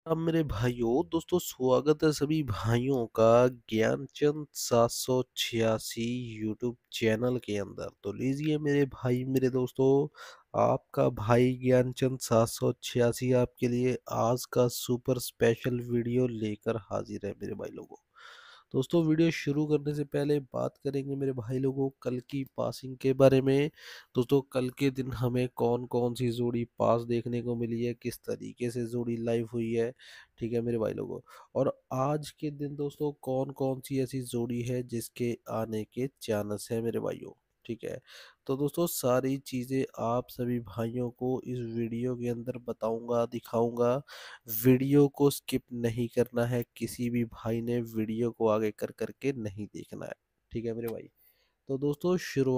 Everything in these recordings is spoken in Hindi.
अब मेरे भाइयों दोस्तों स्वागत है सभी भाइयों का ज्ञानचंद 786 यूट्यूब चैनल के अंदर। तो लीजिए मेरे भाई मेरे दोस्तों, आपका भाई ज्ञानचंद 786 आपके लिए आज का सुपर स्पेशल वीडियो लेकर हाजिर है मेरे भाई लोगों। दोस्तों वीडियो शुरू करने से पहले बात करेंगे मेरे भाई लोगों कल की पासिंग के बारे में। दोस्तों कल के दिन हमें कौन कौन सी जोड़ी पास देखने को मिली है, किस तरीके से जोड़ी लाइव हुई है, ठीक है मेरे भाई लोगों। और आज के दिन दोस्तों कौन कौन सी ऐसी जोड़ी है जिसके आने के चांस है मेरे भाइयों, ठीक है। तो दोस्तों सारी चीज़ें आप सभी भाइयों को इस वीडियो के अंदर बताऊंगा, दिखाऊंगा। वीडियो को स्किप नहीं करना है, किसी भी भाई ने वीडियो को आगे कर करके नहीं देखना है, ठीक है मेरे भाई। तो दोस्तों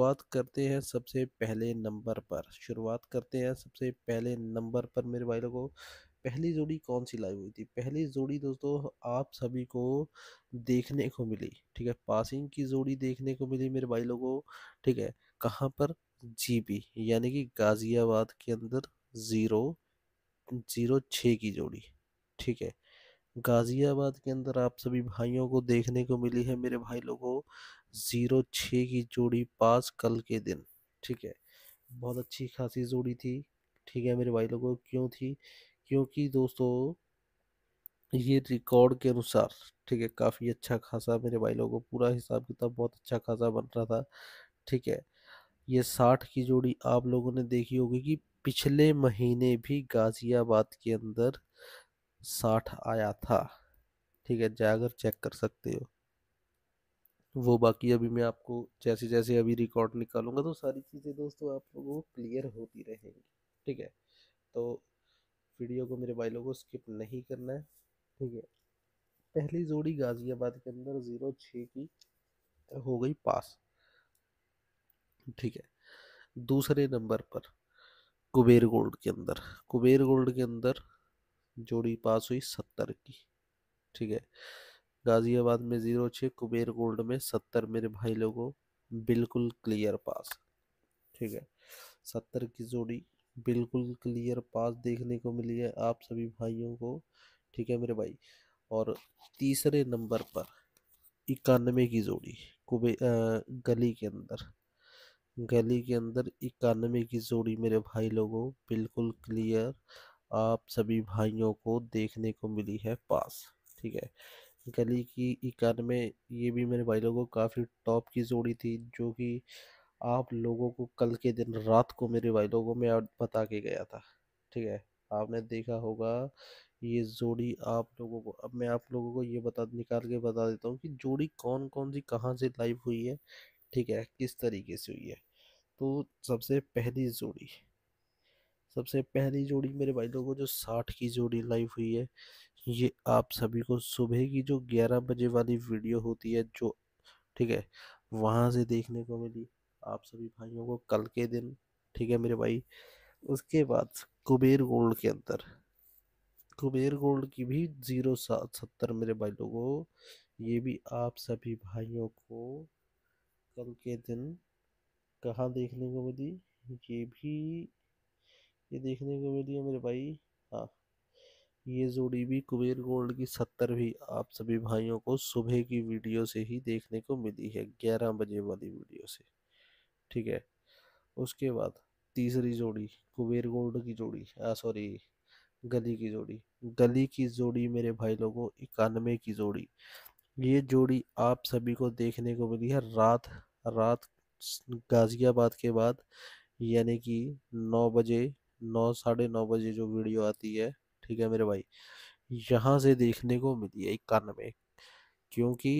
शुरुआत करते हैं सबसे पहले नंबर पर मेरे भाई लोगों। पहली जोड़ी कौन सी लाइव हुई थी? पहली जोड़ी दोस्तों आप सभी को देखने को मिली, ठीक है, पासिंग की जोड़ी देखने को मिली मेरे भाई लोगों, ठीक है। कहाँ पर? जीबी यानी कि गाजियाबाद के अंदर 006 की जोड़ी, ठीक है। गाजियाबाद के अंदर आप सभी भाइयों को देखने को मिली है मेरे भाई लोगों 06 की जोड़ी पास कल के दिन, ठीक है। बहुत अच्छी खासी जोड़ी थी, ठीक है मेरे भाई लोगों। क्यों थी? क्योंकि दोस्तों ये रिकॉर्ड के अनुसार, ठीक है, काफ़ी अच्छा खासा मेरे भाई लोगों पूरा हिसाब किताब बहुत अच्छा खासा बन रहा था, ठीक है। ये 60 की जोड़ी आप लोगों ने देखी होगी कि पिछले महीने भी गाजियाबाद के अंदर 60 आया था, ठीक है, जाकर चेक कर सकते हो वो। बाकी अभी मैं आपको जैसे जैसे अभी रिकॉर्ड निकालूंगा तो सारी चीज़ें दोस्तों आप लोगों को क्लियर होती रहेंगी, ठीक है। तो वीडियो को मेरे भाई लोगों को स्किप नहीं करना है, ठीक है। पहली जोड़ी गाजियाबाद के अंदर 06 की हो गई पास, ठीक है। दूसरे नंबर पर कुबेर गोल्ड के अंदर जोड़ी पास हुई 70 की, ठीक है। गाजियाबाद में 06, कुबेर गोल्ड में 70 मेरे भाई लोगों बिल्कुल क्लियर पास, ठीक है। 70 की जोड़ी बिल्कुल क्लियर पास देखने को मिली है आप सभी भाइयों को, ठीक है मेरे भाई। और तीसरे नंबर पर 91 की जोड़ी गली के अंदर 91 की जोड़ी मेरे भाई लोगों बिल्कुल क्लियर आप सभी भाइयों को देखने को मिली है पास, ठीक है। गली की 91 ये भी मेरे भाई लोगों काफ़ी टॉप की जोड़ी थी, जो कि आप लोगों को कल के दिन रात को मेरे भाई लोगों में बता के गया था, ठीक है। आपने देखा होगा ये जोड़ी आप लोगों को। अब मैं आप लोगों को ये बता निकाल के बता देता हूँ कि जोड़ी कौन कौन सी कहाँ से लाइव हुई है, ठीक है, किस तरीके से हुई है। तो सबसे पहली जोड़ी मेरे भाई लोगों जो 60 की जोड़ी लाइव हुई है, ये आप सभी को सुबह की जो 11 बजे वाली वीडियो होती है जो, ठीक है, वहां से देखने को मिली आप सभी भाइयों को कल के दिन, ठीक है मेरे भाई। उसके बाद कुबेर गोल्ड की भी 0770 मेरे भाई लोगों, ये भी आप सभी भाइयों को कल के दिन कहाँ देखने को मिली? ये भी ये देखने को मिली है मेरे भाई। हाँ, ये जोड़ी भी कुबेर गोल्ड की 70 भी आप सभी भाइयों को सुबह की वीडियो से ही देखने को मिली है, 11 बजे वाली वीडियो से, ठीक है। उसके बाद तीसरी जोड़ी कुबेर गोल्ड की जोड़ी, सॉरी, गली की जोड़ी मेरे भाई लोगों 91 की जोड़ी, ये जोड़ी आप सभी को देखने को मिली है रात रात गाजियाबाद के बाद, यानी कि 9 बजे, 9 साढ़े 9 बजे जो वीडियो आती है, ठीक है मेरे भाई, यहाँ से देखने को मिली है 91। क्योंकि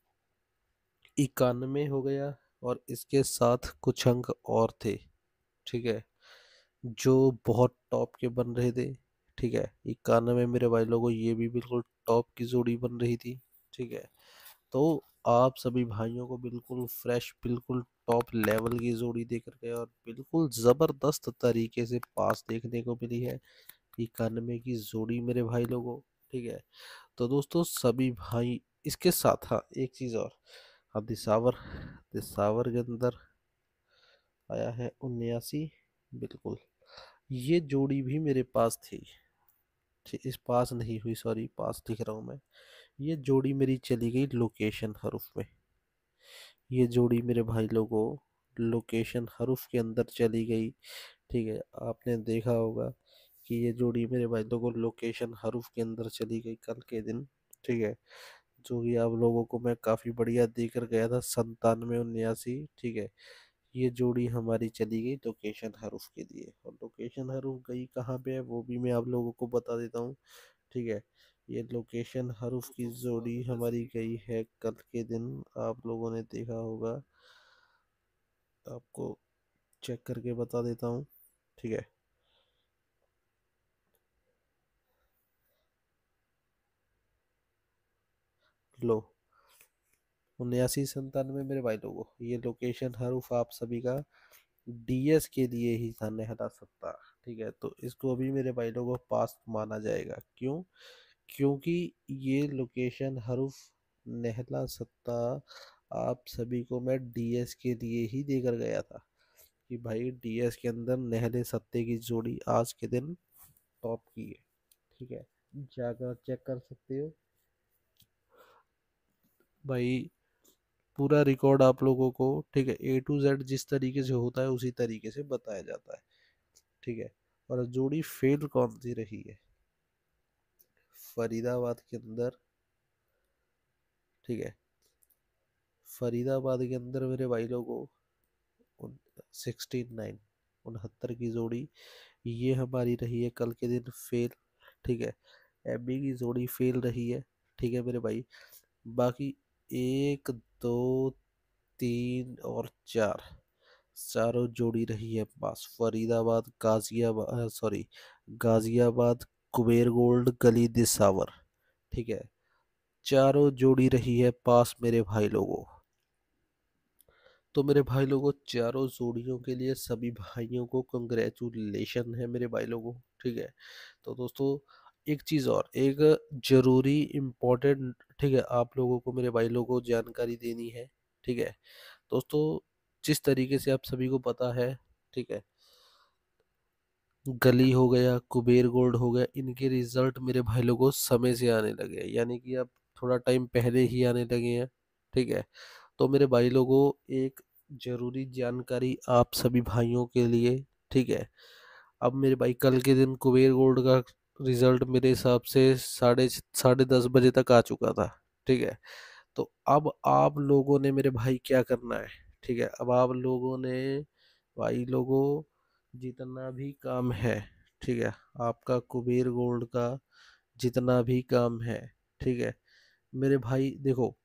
91 हो गया और इसके साथ कुछ अंक और थे, ठीक है, जो बहुत टॉप के बन रहे थे, ठीक है। 91 मेरे भाई लोगों ये भी बिल्कुल टॉप की जोड़ी बन रही थी, ठीक है। तो आप सभी भाइयों को बिल्कुल फ्रेश, बिल्कुल टॉप लेवल की जोड़ी दे करके और बिल्कुल ज़बरदस्त तरीके से पास देखने को मिली है 91 की जोड़ी मेरे भाई लोगों, ठीक है। तो दोस्तों सभी भाई इसके साथ, हाँ एक चीज़ और, हाँ दिसावर के अंदर आया है 79, बिल्कुल ये जोड़ी भी मेरे पास थी, इस पास नहीं हुई, सॉरी पास लिख रहा हूँ मैं। ये जोड़ी मेरी चली गई लोकेशन हरूफ में। ये जोड़ी मेरे भाई लोगों लोकेशन हरूफ के अंदर चली गई। ठीक है, आपने देखा होगा कि ये जोड़ी मेरे भाई लोगों लोकेशन हरूफ के अंदर चली गई कल के दिन। ठीक है, जो कि आप लोगों को मैं काफ़ी बढ़िया देकर गया था 97 79। ठीक है, ये जोड़ी हमारी चली गई लोकेशन हरूफ के लिए, और लोकेशन हरूफ गई कहाँ पे है वो भी मैं आप लोगों को बता देता हूँ। ठीक है, ये लोकेशन हरूफ की जोड़ी हमारी गई है कल के दिन। आप लोगों ने देखा होगा, आपको चेक करके बता देता हूँ। ठीक है, लो 79 97 मेरे भाई लोगों, ये लोकेशन हरूफ आप सभी का डीएस के लिए ही था, नेहरा सत्ता। ठीक है, तो इसको अभी मेरे भाई लोगों पास माना जाएगा। क्यों? क्योंकि ये लोकेशन हरूफ नेहला सत्ता आप सभी को मैं डीएस के लिए ही देकर गया था, कि भाई डीएस के अंदर नहले सत्ते की जोड़ी आज के दिन टॉप की है। ठीक है, जाकर चेक कर सकते हो भाई, पूरा रिकॉर्ड आप लोगों को, ठीक है, ए टू जेड जिस तरीके से होता है उसी तरीके से बताया जाता है। ठीक है, और जोड़ी फेल कौन सी रही है? फरीदाबाद के अंदर। ठीक है, फरीदाबाद के अंदर मेरे भाई लोगों 69 69 की जोड़ी ये हमारी रही है कल के दिन फेल। ठीक है, एबी की जोड़ी फेल रही है। ठीक है मेरे भाई, बाकी एक दो तीन और चार, चारों जोड़ी रही है पास। Faridabad Ghaziabad, sorry Ghaziabad, Kuber gold, Gali Disawar. ठीक है, चारों जोड़ी रही है पास मेरे भाई लोगों। तो मेरे भाई लोगों चारों जोड़ियों के लिए सभी भाइयों को कंग्रेचुलेशन है मेरे भाई लोगों। ठीक है, तो दोस्तों एक चीज़ और, एक जरूरी इम्पोर्टेंट, ठीक है, आप लोगों को मेरे भाई लोगों को जानकारी देनी है। ठीक है दोस्तों, जिस तरीके से आप सभी को पता है, ठीक है, गली हो गया, कुबेर गोल्ड हो गया, इनके रिजल्ट मेरे भाई लोगों समय से आने लगे हैं, यानी कि अब थोड़ा टाइम पहले ही आने लगे हैं। ठीक है, तो मेरे भाई लोगों एक जरूरी जानकारी आप सभी भाइयों के लिए। ठीक है, अब मेरे भाई कल के दिन कुबेर गोल्ड का रिजल्ट मेरे हिसाब से साढ़े साढ़े 10 बजे तक आ चुका था। ठीक है, तो अब आप लोगों ने मेरे भाई क्या करना है? ठीक है, अब आप लोगों ने भाई लोगों जितना भी काम है, ठीक है, आपका कुबेर गोल्ड का जितना भी काम है, ठीक है मेरे भाई देखो,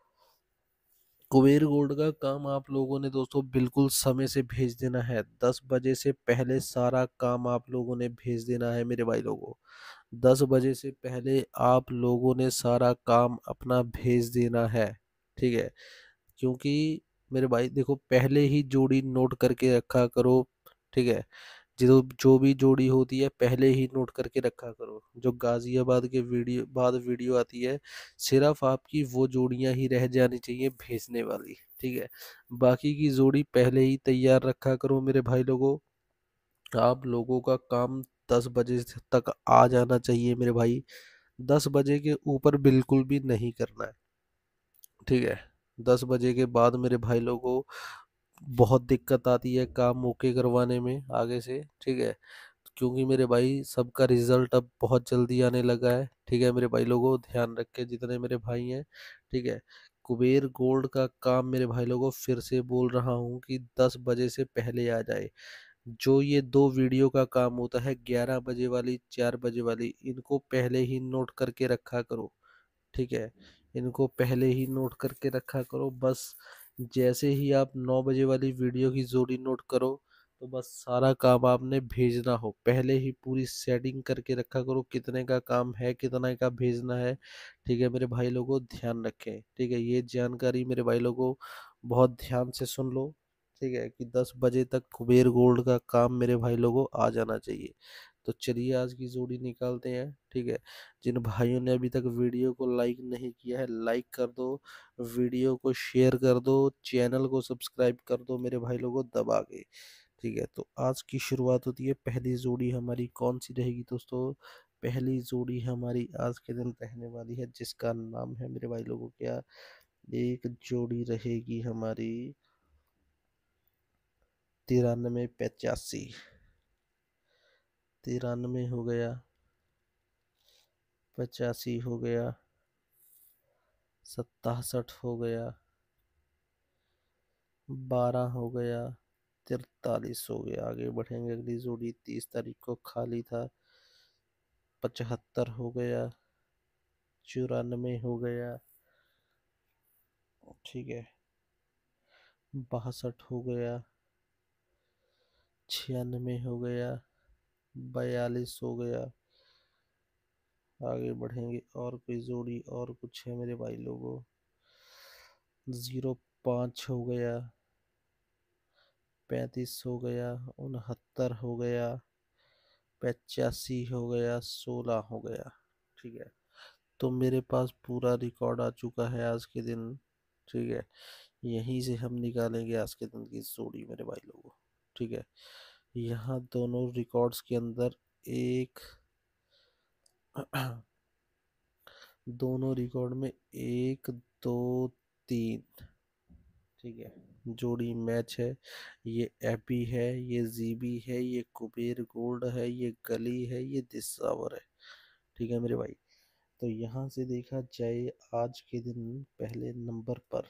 कुबेर गोल्ड का काम आप लोगों ने दोस्तों बिल्कुल समय से भेज देना है। 10 बजे से पहले सारा काम आप लोगों ने भेज देना है मेरे भाई लोगों। 10 बजे से पहले आप लोगों ने सारा काम अपना भेज देना है। ठीक है, क्योंकि मेरे भाई देखो पहले ही जोड़ी नोट करके रखा करो। ठीक है, जो जो भी जोड़ी होती है पहले ही नोट करके रखा करो। जो गाजियाबाद के वीडियो आती है, सिर्फ आपकी वो जोड़ियां ही रह जानी चाहिए भेजने वाली। ठीक है, बाकी की जोड़ी पहले ही तैयार रखा करो मेरे भाई लोगों। आप लोगों का काम 10 बजे तक आ जाना चाहिए मेरे भाई। 10 बजे के ऊपर बिल्कुल भी नहीं करना है। ठीक है, 10 बजे के बाद मेरे भाई लोगों बहुत दिक्कत आती है काम ओके करवाने में आगे से। ठीक है, क्योंकि मेरे भाई सबका रिजल्ट अब बहुत जल्दी आने लगा है। ठीक है मेरे भाई लोगों ध्यान रख के जितने मेरे भाई हैं। ठीक है, कुबेर गोल्ड का काम मेरे भाई लोगों फिर से बोल रहा हूँ कि 10 बजे से पहले आ जाए। जो ये दो वीडियो का काम होता है, 11 बजे वाली 4 बजे वाली, इनको पहले ही नोट करके रखा करो। ठीक है, इनको पहले ही नोट करके रखा करो। बस जैसे ही आप 9 बजे वाली वीडियो की जोड़ी नोट करो, तो बस सारा काम आपने भेजना हो, पहले ही पूरी सेटिंग करके रखा करो कितने का काम है, कितने का भेजना है। ठीक है मेरे भाई लोगों ध्यान रखें। ठीक है, ये जानकारी मेरे भाई लोगों बहुत ध्यान से सुन लो। ठीक है, कि 10 बजे तक कुबेर गोल्ड का काम मेरे भाई लोगों आ जाना चाहिए। तो चलिए आज की जोड़ी निकालते हैं। ठीक है, जिन भाइयों ने अभी तक वीडियो को लाइक नहीं किया है, लाइक कर दो, वीडियो को शेयर कर दो, चैनल को सब्सक्राइब कर दो मेरे भाई लोगों दबा के। ठीक है, तो आज की शुरुआत होती है, पहली जोड़ी हमारी कौन सी रहेगी दोस्तों? पहली जोड़ी हमारी आज के दिन रहने वाली है, जिसका नाम है मेरे भाई लोगों क्या, एक जोड़ी रहेगी हमारी 93 85। 93 हो गया, 85 हो गया, 67 हो गया, 12 हो गया, 43 हो गया। आगे बढ़ेंगे, अगली जोड़ी 30 तारीख को खाली था। 75 हो गया, 94 हो गया, ठीक है, 62 हो गया, 96 हो गया, 42 हो गया। आगे बढ़ेंगे, और कोई जोड़ी और कुछ है मेरे भाई लोगों, 05 हो गया, 35 हो गया, 69 हो गया, 85 हो गया, 16 हो गया, ठीक है। तो मेरे पास पूरा रिकॉर्ड आ चुका है आज के दिन, ठीक है। यहीं से हम निकालेंगे आज के दिन की जोड़ी मेरे भाई लोगों, ठीक है। यहाँ दोनों रिकॉर्ड्स के अंदर एक दोनों रिकॉर्ड में 1 2 3, ठीक है, जोड़ी मैच है। ये एपी है, ये जीबी है, ये कुबेर गोल्ड है, ये गली है, ये दिसावर है, ठीक है मेरे भाई। तो यहाँ से देखा जाए आज के दिन पहले नंबर पर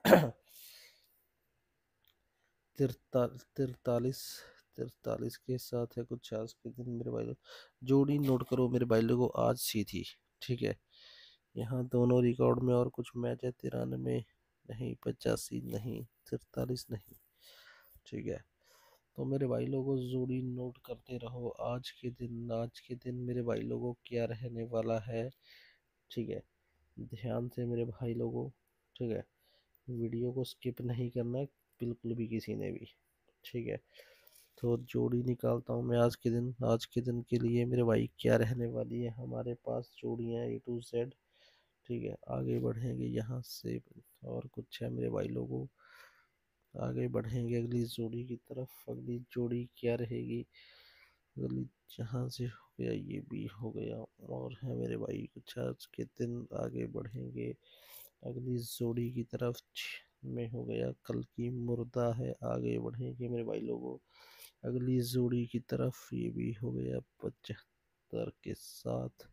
तिरतालीस, तिरतालीस के साथ है कुछ आज के दिन मेरे भाई लोग। जोड़ी नोट करो मेरे भाई लोगों, आज सी थी, ठीक है। यहाँ दोनों रिकॉर्ड में और कुछ मैच है, 93 नहीं, 85 नहीं, 43 नहीं, ठीक है। तो मेरे भाई लोगों जोड़ी नोट करते रहो। आज के दिन मेरे भाई लोगों क्या रहने वाला है, ठीक है। ध्यान से मेरे भाई लोगों, ठीक है, वीडियो को स्किप नहीं करना है, बिल्कुल भी किसी ने भी, ठीक है। तो जोड़ी निकालता हूँ मैं आज के दिन के लिए मेरे भाई क्या रहने वाली है। हमारे पास जोड़ियाँ A to Z, ठीक है। आगे बढ़ेंगे यहाँ से, और कुछ है मेरे भाई लोगों, आगे बढ़ेंगे अगली जोड़ी की तरफ। अगली जोड़ी क्या रहेगी, अगली जहाँ से हो गया ये भी हो गया, और है मेरे भाई कुछ आज के दिन। आगे बढ़ेंगे अगली जोड़ी की तरफ, में हो गया कल की मुर्दा है। आगे बढ़ेंगे मेरे भाई लोगों अगली जोड़ी की तरफ, ये भी हो गया 75 के साथ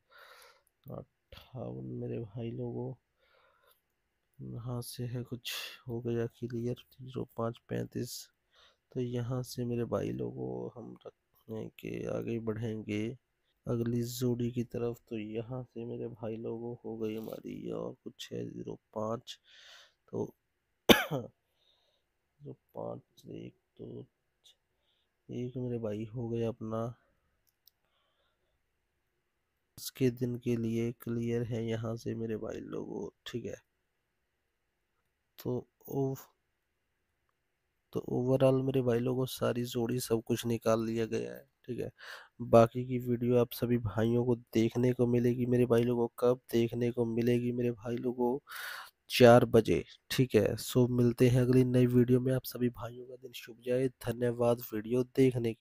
58 मेरे भाई लोगों। यहाँ से है कुछ हो गया क्लियर, 05 35। तो यहाँ से मेरे भाई लोगों हम रखने के आगे बढ़ेंगे अगली जोड़ी की तरफ। तो यहाँ से मेरे भाई लोगों हो गई हमारी, और कुछ है 05। तो 05 1 2 एक मेरे भाई हो गया अपना इसके दिन के लिए क्लियर है यहाँ से मेरे भाई लोगों, ठीक है। तो ओ तो ओवरऑल मेरे भाई लोगों सारी जोड़ी सब कुछ निकाल लिया गया है, ठीक है। बाकी की वीडियो आप सभी भाइयों को देखने को मिलेगी मेरे भाई लोगों, कब देखने को मिलेगी मेरे भाई लोगों, 4 बजे, ठीक है। सो मिलते हैं अगली नई वीडियो में। आप सभी भाइयों का दिन शुभ जाए, धन्यवाद वीडियो देखने